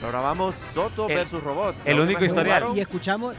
Ahora vamos Soto versus Robot. El único historial. Y escuchamos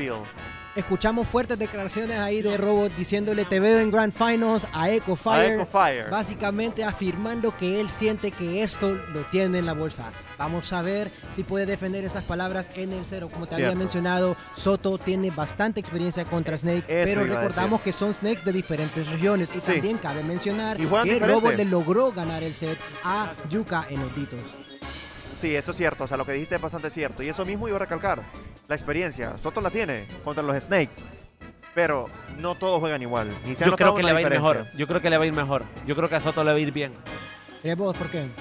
fuertes declaraciones ahí de Robot diciéndole te veo en Grand Finals a Echo Fire. Básicamente afirmando que él siente que esto lo tiene en la bolsa. Vamos a ver si puede defender esas palabras en el cero. Como te había mencionado, Soto tiene bastante experiencia contra Snake, pero recordamos que son Snakes de diferentes regiones. Y también cabe mencionar que Robot le logró ganar el set a Yuka en los ditos. Sí, eso es cierto, o sea, lo que dijiste es bastante cierto. Y eso mismo iba a recalcar, la experiencia. Soto la tiene contra los Snakes, pero no todos juegan igual. Yo creo que le va a ir mejor. Yo creo que le va a ir mejor. Yo creo que a Soto le va a ir bien. ¿Crees vos por qué?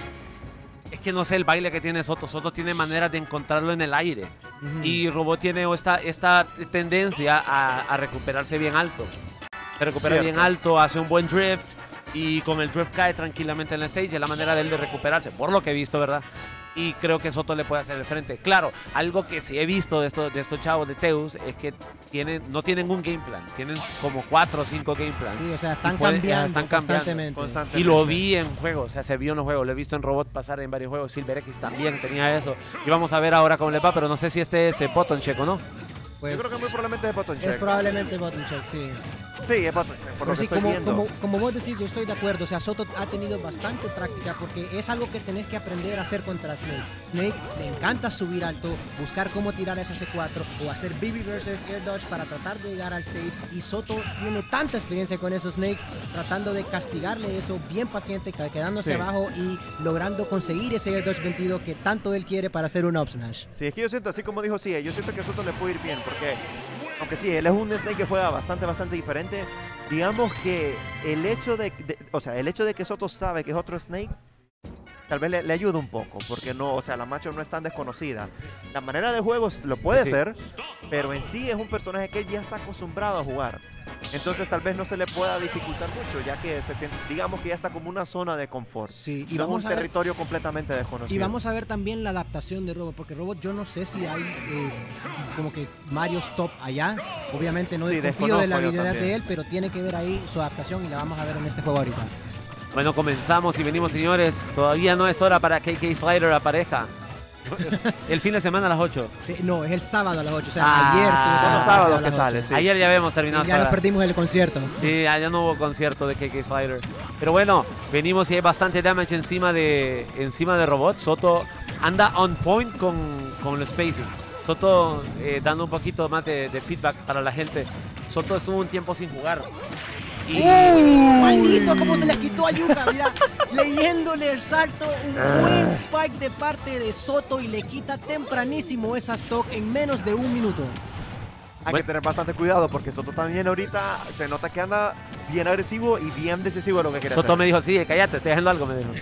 Es que no sé el baile que tiene Soto. Soto tiene maneras de encontrarlo en el aire. Y Robot tiene esta tendencia a recuperarse bien alto. Se recupera bien alto, hace un buen drift. Y con el drift cae tranquilamente en la stage. Es la manera de él de recuperarse, por lo que he visto, ¿verdad? Y creo que Soto le puede hacer el frente. Claro, algo que sí he visto de estos chavos de Teus es que no tienen un game plan. Tienen como 4 o 5 game plans. Sí, o sea, están cambiando constantemente. Y lo vi en juegos, o sea, se vio en los juegos. Lo he visto en Robot pasar en varios juegos. Silver X también tenía eso. Y vamos a ver ahora cómo le va, pero no sé si este es button check o no. Pues, yo creo que muy probablemente es button check. Es probablemente button check, sí. Sí, es button check, por lo que estoy viendo. Como vos decís, yo estoy de acuerdo. O sea, Soto ha tenido bastante práctica porque es algo que tenés que aprender a hacer contra Snake. Snake le encanta subir alto, buscar cómo tirar ese C4 o hacer BB versus Air Dodge para tratar de llegar al stage. Y Soto tiene tanta experiencia con esos Snakes, tratando de castigarle eso, bien paciente, quedándose abajo y logrando conseguir ese Air Dodge 22 que tanto él quiere para hacer un up smash. Sí, es que yo siento, así como dijo Sia, yo siento que a Soto le puede ir bien porque, aunque sí, él es un Snake que juega bastante diferente, digamos que el hecho de que Soto sabe que es otro Snake, tal vez le ayuda un poco, porque no, o sea, la matchup no es tan desconocida. La manera de juego lo puede ser, pero en sí es un personaje que él ya está acostumbrado a jugar. Entonces tal vez no se le pueda dificultar mucho, ya que se siente, digamos que ya está como una zona de confort. Sí, y vamos a un territorio completamente desconocido. Y vamos a ver también la adaptación de Robot, porque Robot yo no sé si hay como que Mario's top allá. Obviamente no desconfío de la habilidad de él, pero tiene que ver ahí su adaptación y la vamos a ver en este juego ahorita. Bueno, comenzamos y venimos, señores. Todavía no es hora para que KK Slider aparezca. El fin de semana a las 8. Sí, no, es el sábado a las 8. O sea, ayer. Son los sábados que sale, sí. Ayer ya habíamos terminado. Ya nos perdimos el concierto. Sí, ya no hubo concierto de KK Slider. Pero bueno, venimos y hay bastante damage encima de Robot. Soto anda on point con el spacing. Soto dando un poquito más de feedback para la gente. Soto estuvo un tiempo sin jugar. Maldito, cómo se les quitó a Yuka, mira, leyéndole el salto, un buen spike de parte de Soto y le quita tempranísimo esa stock en menos de 1 minuto. Hay que tener bastante cuidado porque Soto también ahorita se nota que anda bien agresivo y bien decisivo de lo que quiere Soto hacer. Me dijo, sí, cállate, estoy haciendo algo, me dijo.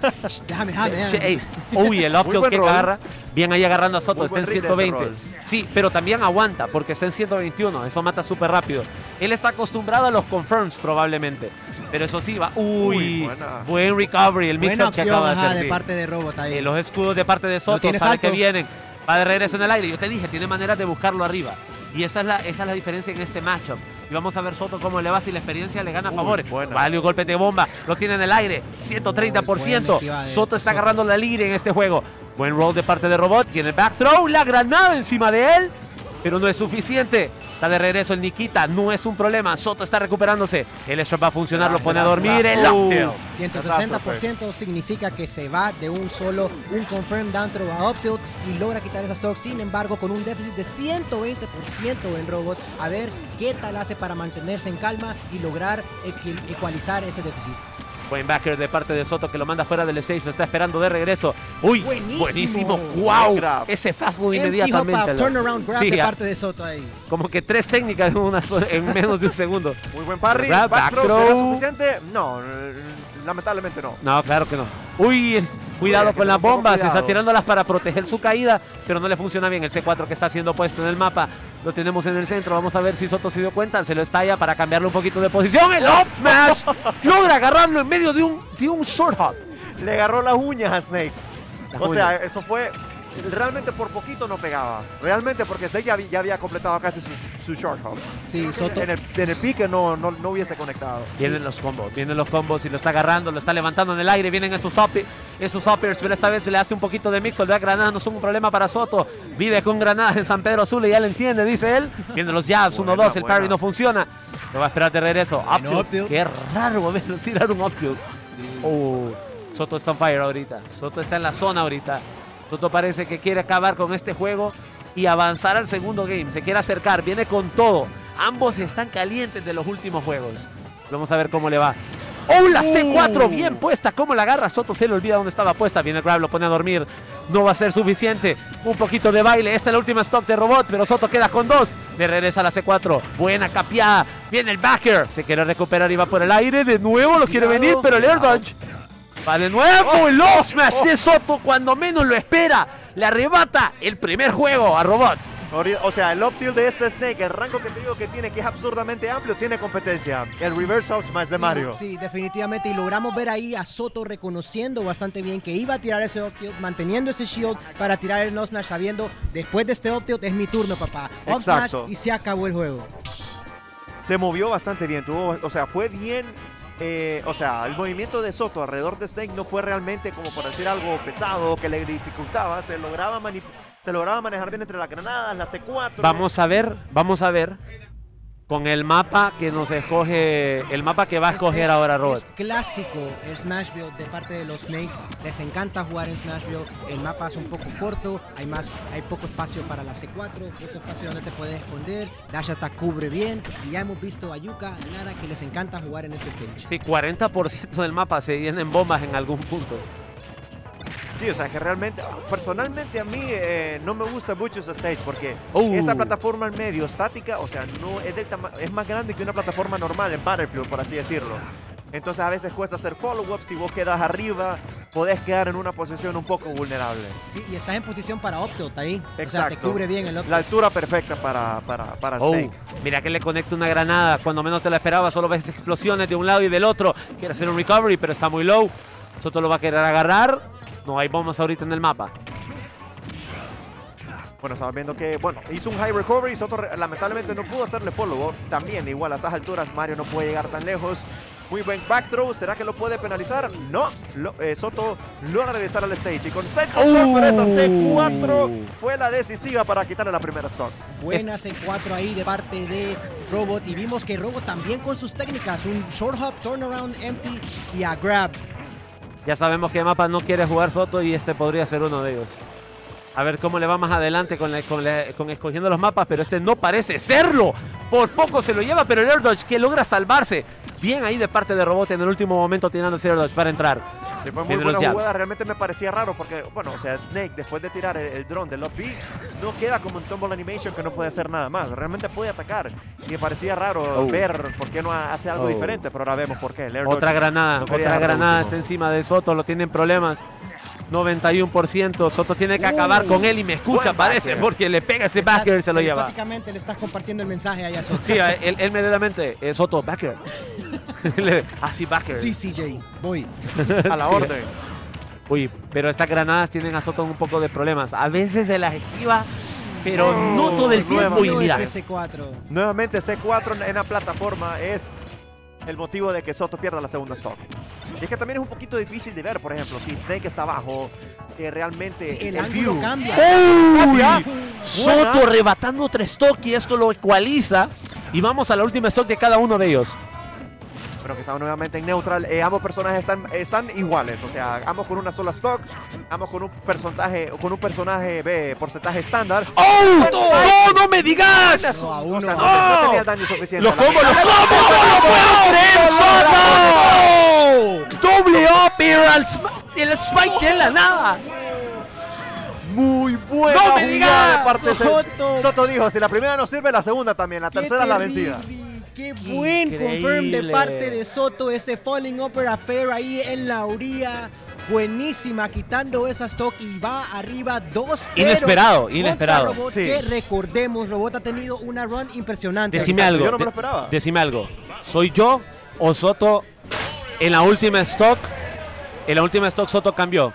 déjame. Uy, el up que agarra, bien ahí agarrando a Soto, está en 120. Sí, pero también aguanta porque está en 121, eso mata súper rápido. Él está acostumbrado a los confirms probablemente, pero eso sí va. Buen recovery, el mix-up que acaba de hacer. De parte de Robot ahí. Los escudos de parte de Soto, sabe que vienen. Va de regreso en el aire. Yo te dije, tiene maneras de buscarlo arriba. Y esa es la diferencia en este matchup. Y vamos a ver Soto cómo le va si la experiencia le gana a favor. Vale, un golpe de bomba. Lo tiene en el aire. 130%. Soto está agarrando la liga en este juego. Buen roll de parte de Robot. Tiene el back throw. La granada encima de él. Pero no es suficiente. Está de regreso el Nikita. No es un problema. Soto está recuperándose. El strap va a funcionar. Lo pone a dormir. El up 160% significa que se va de un confirm down throw a up tilt y logra quitar esa stock. Sin embargo, con un déficit de 120% en Robot. A ver qué tal hace para mantenerse en calma y lograr ecualizar ese déficit. Buen backer de parte de Soto que lo manda fuera del stage, lo está esperando de regreso. ¡Uy! Buenísimo. ¡Wow! Ese fast move inmediatamente. Turnaround grab de parte de Soto ahí. Como que 3 técnicas en menos de un segundo. Muy buen parry. Back throw. ¿Será suficiente? No, lamentablemente no. No, claro que no. ¡Uy! Cuidado con las bombas, se está tirándolas para proteger su caída, pero no le funciona bien el C4 que está siendo puesto en el mapa. Lo tenemos en el centro, vamos a ver si Soto se dio cuenta, se lo estalla para cambiarle un poquito de posición. ¡El up smash! Logra agarrarlo en medio de un short hop. Le agarró las uñas a Snake. O sea, eso fue realmente por poquito no pegaba. Realmente porque Snake ya había completado casi su short hop. Sí, Soto. En el pique no hubiese conectado. Vienen los combos y lo está agarrando, lo está levantando en el aire. Vienen esos uppers, pero esta vez le hace un poquito de mix. Las granadas no son un problema para Soto. Vive con granadas en San Pedro Sula y ya le entiende, dice él. Vienen los jabs, 1-2, el parry no funciona. Lo va a esperar de regreso. Qué raro verlo tirar un up tilt. Soto está on fire ahorita. Soto está en la zona ahorita. Soto parece que quiere acabar con este juego y avanzar al segundo game. Se quiere acercar, viene con todo. Ambos están calientes de los últimos juegos. Vamos a ver cómo le va. La C4 bien puesta. ¿Cómo la agarra? Soto se le olvida dónde estaba puesta. Viene el grab, lo pone a dormir. No va a ser suficiente. Un poquito de baile. Esta es la última stock de Robot, pero Soto queda con 2. Le regresa a la C4. Buena capeada. Viene el backer. Se quiere recuperar y va por el aire. De nuevo lo quiere venir, pero el air dodge. Va de nuevo el low smash de Soto cuando menos lo espera. Le arrebata el primer juego a Robot. O sea, el up tilt de este Snake, el rango que te digo que tiene, que es absurdamente amplio, tiene competencia. El reverse up smash de Mario. Sí, definitivamente. Y logramos ver ahí a Soto reconociendo bastante bien que iba a tirar ese up tilt, manteniendo ese shield para tirar el no smash, sabiendo, después de este up tilt es mi turno, papá. Up smash y se acabó el juego. Se movió bastante bien, o sea, fue bien. O sea, el movimiento de Soto alrededor de Snake no fue realmente, como por decir, algo pesado que le dificultaba. Se lograba manejar bien entre las granadas, la C4. Vamos a ver con el mapa que nos escoge, el mapa que va a escoger ahora Robot. Es clásico el Smashville de parte de los Snakes. Les encanta jugar en Smashville. El mapa es un poco corto, hay poco espacio para la C4, poco espacio donde te puedes esconder. Dash Attack cubre bien. Y ya hemos visto a Yuka, Lara, que les encanta jugar en este stage. Sí, 40% del mapa se viene en bombas en algún punto. Sí, o sea, que realmente, personalmente a mí no me gusta mucho ese stage porque esa plataforma en medio estática, o sea, no es más grande que una plataforma normal en Battlefield, por así decirlo. Entonces a veces cuesta hacer follow-up. Si vos quedas arriba, podés quedar en una posición un poco vulnerable. Sí, y estás en posición para up tilt ahí. Exacto. O sea, te cubre bien el up tilt. La altura perfecta para Snake. Mira que le conecta una granada. Cuando menos te la esperaba, solo ves explosiones de un lado y del otro. Quiere hacer un recovery, pero está muy low. Soto lo va a querer agarrar. No hay bombas ahorita en el mapa. Bueno, estamos viendo que, bueno, hizo un high recovery. Soto lamentablemente no pudo hacerle follow-up. También, igual a esas alturas, Mario no puede llegar tan lejos. Muy buen back throw. ¿Será que lo puede penalizar? No. Soto logra regresar al stage. Y con stage control, pero esa C4 fue la decisiva para quitarle la primera stock. Buena C4 ahí de parte de Robot. Y vimos que Robot también con sus técnicas. Un short hop, turnaround, empty y a grab. Ya sabemos qué mapa no quiere jugar Soto y este podría ser uno de ellos. A ver cómo le va más adelante con escogiendo los mapas, pero este no parece serlo. Por poco se lo lleva, pero el air dodge que logra salvarse. Bien ahí de parte de Robot en el último momento tirando ese air dodge para entrar. Sí, fue muy buena jugada. Realmente me parecía raro porque, bueno, o sea, Snake después de tirar el drone del lobby no queda como un tumble animation que no puede hacer nada más. Realmente puede atacar. Y me parecía raro ver por qué no hace algo diferente, pero ahora vemos por qué. Otra granada está encima de Soto, lo tienen problemas. 91%, Soto tiene que acabar con él y me escucha, parece, porque le pega ese backer y se lo lleva. Prácticamente le estás compartiendo el mensaje ahí a Soto. Sí, él inmediatamente, Soto, backer. Así, backer. Sí, CJ, voy. A la orden. Uy, pero estas granadas tienen a Soto un poco de problemas. A veces se las esquiva, pero no todo el tiempo. Y mira. Nuevamente C4 en la plataforma es el motivo de que Soto pierda la segunda stock. Y es que también es un poquito difícil de ver, por ejemplo, si Snake está abajo, realmente sí, el ángulo cambia. Soto arrebatando otra stock y esto lo ecualiza. Y vamos a la última stock de cada uno de ellos. Bueno, que estamos nuevamente en neutral. Ambos personajes están iguales, o sea, ambos con una sola stock, ambos con un porcentaje estándar. ¡No me digas! No tenía el daño suficiente. ¡Los combos! ¡No puedo creer, Soto! ¡Doble up! El spike de la nada. Muy buena ¡No me digas! De parte de Soto dijo, si la primera no sirve, la segunda también. La tercera es la vencida. Qué buen confirm de parte de Soto. Ese falling upper affair ahí en la orilla. Buenísima, quitando esa stock y va arriba 2-0. Inesperado. Robot, sí. Que recordemos, Robot ha tenido una run impresionante. Decime algo. Yo no me lo esperaba. Decime algo. ¿Soy yo o Soto en la última stock? En la última stock Soto cambió.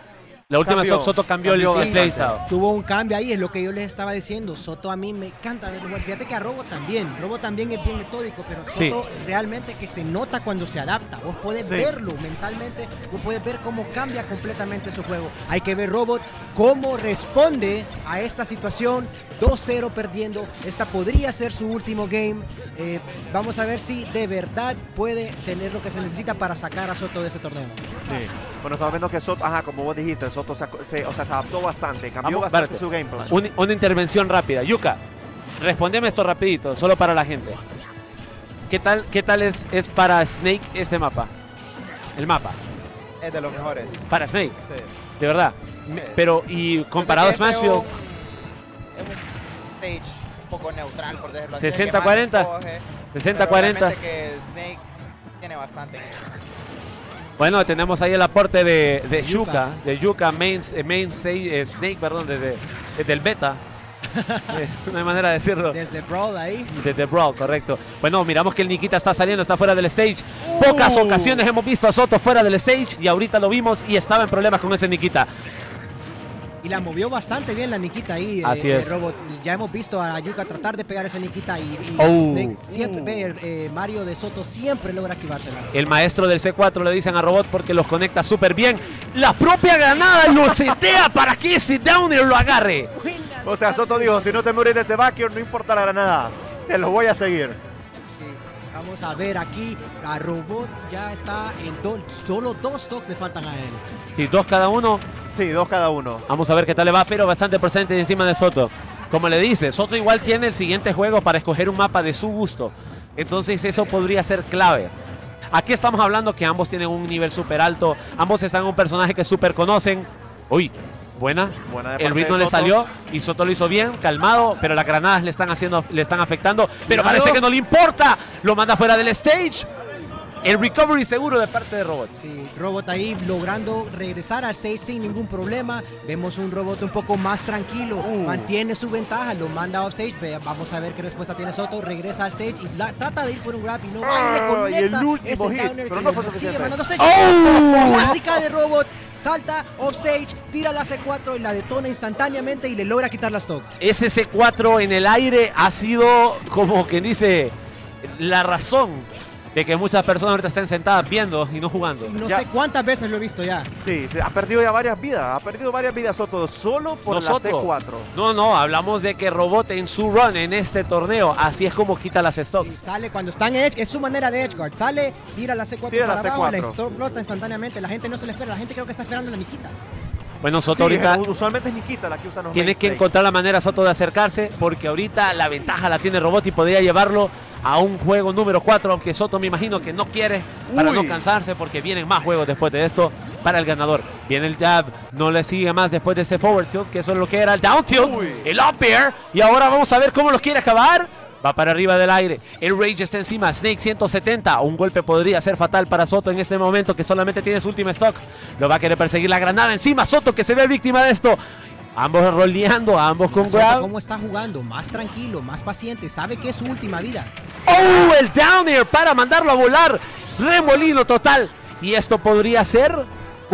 La última Soto cambió el playstyle. Tuvo un cambio ahí, es lo que yo les estaba diciendo. Soto a mí me encanta. Fíjate que a Robo también es bien metódico, pero Soto realmente que se nota cuando se adapta. Vos podés verlo mentalmente, vos podés ver cómo cambia completamente su juego. Hay que ver Robot cómo responde a esta situación. 2-0 perdiendo. Esta podría ser su último game. Vamos a ver si de verdad puede tener lo que se necesita para sacar a Soto de ese torneo. Sí. Bueno, estamos viendo que Soto, como vos dijiste, Soto se adaptó bastante, cambió bastante su gameplay. Una intervención rápida. Yuka, respondeme esto rapidito, solo para la gente. ¿Qué tal es para Snake este mapa? El mapa. Es de los mejores. Para Snake. Sí. De verdad. Sí. Pero, y comparado a Smashville. Es un stage un poco neutral, por decirlo así. 60-40. 60-40. Que Snake tiene bastante. Bueno, tenemos ahí el aporte de Yuka, main Snake, perdón, desde el beta. No hay manera de decirlo. Desde Brawl ahí. Desde Brawl, correcto. Bueno, miramos que el Nikita está saliendo, está fuera del stage. Pocas ocasiones hemos visto a Soto fuera del stage y ahorita lo vimos y estaba en problemas con ese Nikita. Y la movió bastante bien la Nikita ahí. Así es. Robot. Ya hemos visto a Yuka tratar de pegar esa Nikita y Snake siempre, Mario de Soto siempre logra esquivársela. El maestro del C4 le dicen a Robot porque los conecta súper bien. La propia granada lo setea para que ese Downer lo agarre. O sea, Soto dijo, si no te mueres desde backyard, no importa la granada. Te lo voy a seguir. Sí. Vamos a ver aquí, a Robot ya está en solo 2 stocks le faltan a él. Sí, 2 cada uno. Sí, 2 cada uno. Vamos a ver qué tal le va, pero bastante presente encima de Soto. Como le dice, Soto igual tiene el siguiente juego para escoger un mapa de su gusto. Entonces eso podría ser clave. Aquí estamos hablando que ambos tienen un nivel súper alto. Ambos están en un personaje que súper conocen. Uy, buena el ritmo le salió y Soto lo hizo bien, calmado, pero las granadas le están afectando. Pero parece que no le importa. Lo manda fuera del stage. El recovery seguro de parte de Robot. Sí, Robot ahí logrando regresar al stage sin ningún problema. Vemos un Robot un poco más tranquilo. Mantiene su ventaja, lo manda off stage. Vamos a ver qué respuesta tiene Soto. Regresa al stage y trata de ir por un grab y no va y le conecta. Y el último hit, pero no fue sigue mandando stage. Clásica de Robot. Salta off stage, tira la C4 y la detona instantáneamente y le logra quitar la stock. Ese C4 en el aire ha sido, como quien dice, la razón de que muchas personas ahorita estén sentadas viendo y no jugando. Sí, no sé cuántas veces lo he visto ya. Sí, ha perdido ya varias vidas. Ha perdido varias vidas Soto solo por la C4. No, hablamos de que Robot en su run en este torneo, así es como quita las stocks. Y sale cuando está en edge, es su manera de edge guard. Sale, tira la C4 para abajo, la explota instantáneamente. La gente no se le espera, la gente creo que está esperando la Nikita. Bueno, Soto ahorita usualmente es Nikita la que usa los tiene que encontrar la manera Soto de acercarse, porque ahorita la ventaja la tiene Robot y podría llevarlo a un juego número 4, aunque Soto me imagino que no quiere para no cansarse, porque vienen más juegos después de esto para el ganador. Viene el jab, no le sigue más después de ese forward tilt, que eso es lo que era el down tilt, el up air, y ahora vamos a ver cómo los quiere acabar. Va para arriba del aire, el Rage está encima, Snake 170, un golpe podría ser fatal para Soto en este momento que solamente tiene su última stock. Lo va a querer perseguir la granada encima, Soto que se ve víctima de esto. Ambos roleando, ambos con grab. ¿Cómo está jugando? Más tranquilo, más paciente, sabe que es su última vida. ¡Oh! El down air para mandarlo a volar, remolino total. Y esto podría ser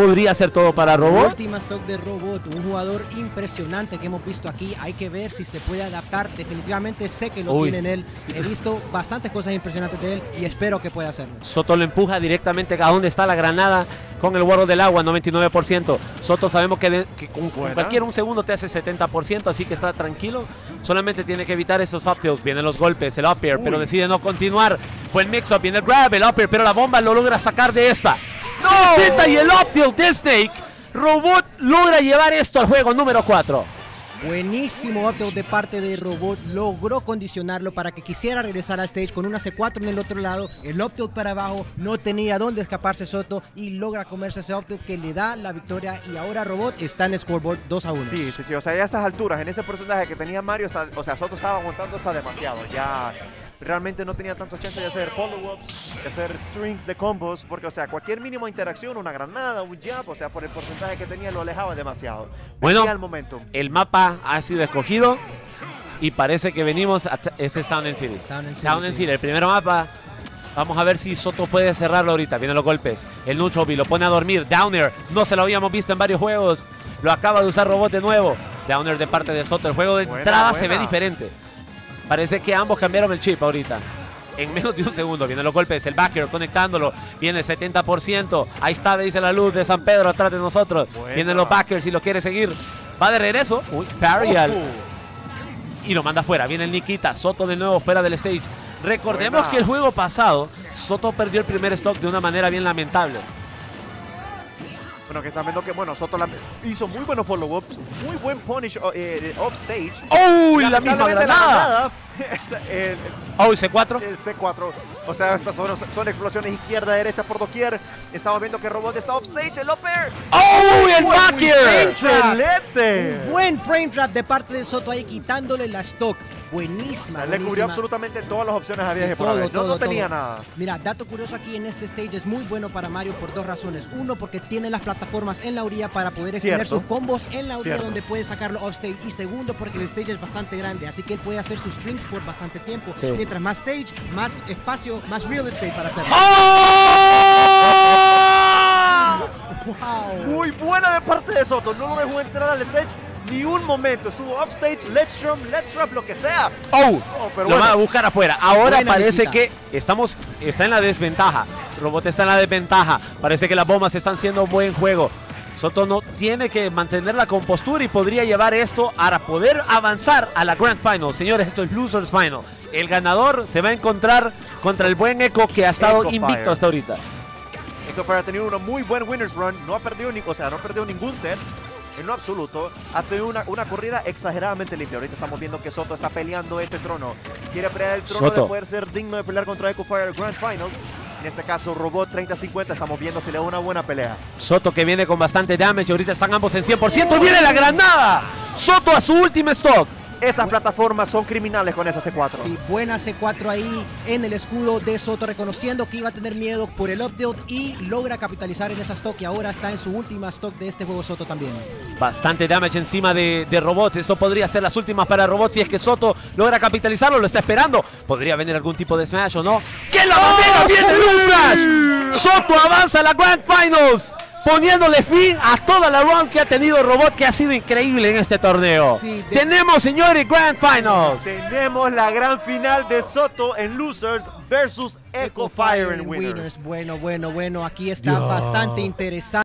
todo para Robot. Última stock de Robot, un jugador impresionante que hemos visto aquí. Hay que ver si se puede adaptar. Definitivamente sé que lo tiene en él. He visto bastantes cosas impresionantes de él y espero que pueda hacerlo. Soto lo empuja directamente a donde está la granada con el guardo del agua, 99%. Soto sabemos que con cualquier un segundo te hace 70%, así que está tranquilo. Solamente tiene que evitar esos up tilts. Vienen los golpes, el up air, pero decide no continuar. Fue el mix-up, viene el grab, el up air, pero la bomba lo logra sacar de esta. ¡No! Y el up tilt de Snake. Robot logra llevar esto al juego número 4. Buenísimo up tilt de parte de Robot. Logró condicionarlo para que quisiera regresar al stage con una C4 en el otro lado. El up tilt para abajo. No tenía dónde escaparse Soto y logra comerse ese up tilt que le da la victoria. Y ahora Robot está en el scoreboard 2-1. Sí. O sea, ya a estas alturas, en ese porcentaje que tenía Mario, Soto estaba aguantando hasta demasiado. Ya realmente no tenía tanto chance de hacer follow-ups, de hacer strings de combos, porque, o sea, cualquier mínima interacción, una granada, un jab, o sea, por el porcentaje que tenía lo alejaba demasiado. Bueno, el mapa ha sido escogido y parece que venimos a ese Town and City. Town and City, el primer mapa Vamos a ver si Soto puede cerrarlo ahorita. Vienen los golpes. El Nuchobi lo pone a dormir. Downer, no se lo habíamos visto en varios juegos. Lo acaba de usar Robot de nuevo. Downer de parte de Soto. El juego de entrada se ve diferente. Parece que ambos cambiaron el chip ahorita. En menos de un segundo vienen los golpes. El backer conectándolo. Viene el 70%. Ahí está, dice la luz de San Pedro atrás de nosotros. Vienen los backers y lo quiere seguir. Va de regreso. Uy, parry y lo manda afuera. Viene el Nikita. Soto de nuevo fuera del stage. Recordemos que el juego pasado, Soto perdió el primer stock de una manera bien lamentable. Bueno, que están viendo que, bueno, Soto hizo muy buenos follow-ups, muy buen punish off-stage. ¡Uy! La misma granada. ¡Uy, C4! El C4. O sea, estas son explosiones izquierda-derecha por doquier. Estamos viendo que Robot está off-stage, el upper. ¡Oh! ¡El backer! ¡Excelente! Un buen frame trap de parte de Soto ahí, quitándole la stock. Buenísima. O sea, le cubrió absolutamente todas las opciones habidas por haber. No tenía nada. Mira, dato curioso aquí en este stage es muy bueno para Mario por dos razones. Uno, porque tiene las plataformas en la orilla para poder extender sus combos en la orilla donde puede sacarlo offstage. Y segundo, porque el stage es bastante grande, así que él puede hacer sus strings por bastante tiempo. Sí. Mientras más stage, más espacio, más real estate para hacerlo. ¡Oh! Wow. Muy buena de parte de Soto. No lo dejó entrar al stage ni un momento. Estuvo offstage, let's drop, lo que sea. Pero lo va a buscar afuera. Ahora buena parece que está en la desventaja. Robot está en la desventaja. Parece que las bombas están siendo buen juego. Soto no tiene que mantener la compostura y podría llevar esto para poder avanzar a la Grand Final. Señores, esto es Losers Final. El ganador se va a encontrar contra el buen Echo, que ha estado invicto hasta ahorita. Echo Fire ha tenido una muy buen winners run. No ha perdido ningún set. En lo absoluto, ha tenido una corrida exageradamente limpia. Ahorita estamos viendo que Soto está peleando ese trono. Quiere pelear el trono de poder ser digno de pelear contra Echo Fire Grand Finals. En este caso, Robot 30-50. Estamos viendo si le da una buena pelea. Soto que viene con bastante damage. Ahorita están ambos en 100%. ¡Viene la granada! Soto a su último stock. Estas plataformas son criminales con esa C4. Sí, buena C4 ahí en el escudo de Soto, reconociendo que iba a tener miedo por el up-tilt y logra capitalizar en esa stock y ahora está en su última stock de este juego Soto también. Bastante damage encima de Robot. Esto podría ser las últimas para Robot si es que Soto logra capitalizarlo. Lo está esperando. Podría venir algún tipo de smash o no. ¡Que la bandera viene el flash! Soto avanza a la Grand Finals, poniéndole fin a toda la run que ha tenido Robot, que ha sido increíble en este torneo. Sí, tenemos, señores, Grand Finals. Tenemos la gran final de Soto en Losers versus Echo Fire en Winners. Bueno, aquí está bastante interesante.